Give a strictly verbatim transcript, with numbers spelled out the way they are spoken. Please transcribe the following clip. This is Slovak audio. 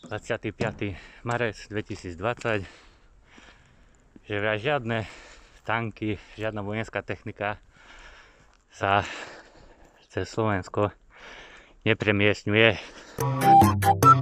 dvadsiateho piateho marca dvetisícdvadsať, že vraj žiadne tanky, žiadna vojenská technika sa cez Slovensko nepremiestňuje.